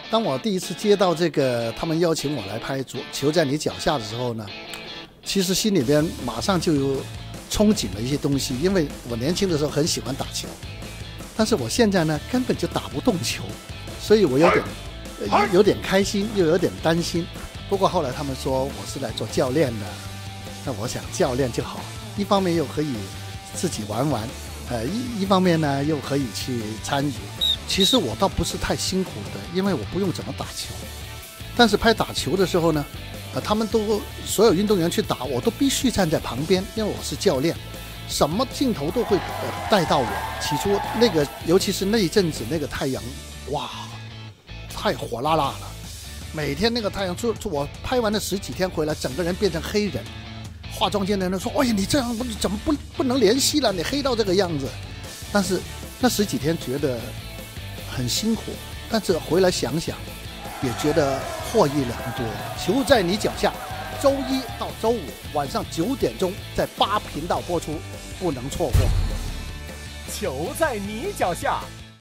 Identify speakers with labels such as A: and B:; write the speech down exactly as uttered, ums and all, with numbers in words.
A: 当我第一次接到这个他们邀请我来拍《球在你脚下》的时候呢，其实心里边马上就有憧憬了一些东西，因为我年轻的时候很喜欢打球，但是我现在呢根本就打不动球，所以我有点有点开心，又有点担心。不过后来他们说我是来做教练的，那我想教练就好，一方面又可以自己玩玩，呃一一方面呢又可以去参与。其实我倒不是太辛苦的，因为我不用怎么打球。但是拍打球的时候呢，呃，他们都所有运动员去打，我都必须站在旁边，因为我是教练，什么镜头都会呃带到我。起初那个，尤其是那一阵子那个太阳，哇，太火辣辣了。每天那个太阳，就就我拍完了十几天回来，整个人变成黑人。化妆间的人说：“哎呀，你这样你怎么不不能联系了？你黑到这个样子。”但是那十几天觉得很辛苦，但是回来想想，也觉得获益良多。球在你脚下，周一到周五晚上九点钟在八频道播出，不能错过。
B: 球在你脚下。